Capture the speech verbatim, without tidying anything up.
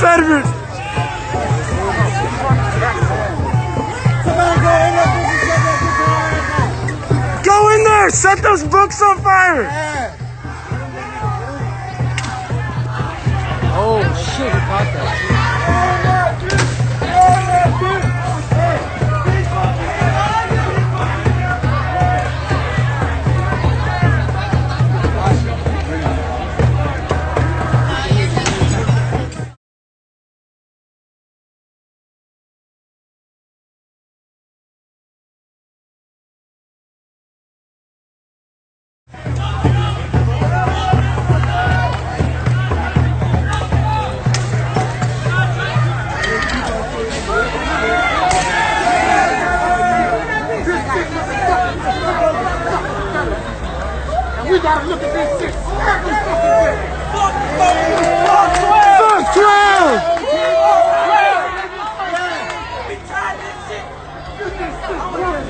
Confederate. Go in there, set those books on fire. Oh shit, he caught that. We gotta look at this shit. Fuck twelve! We tried this shit.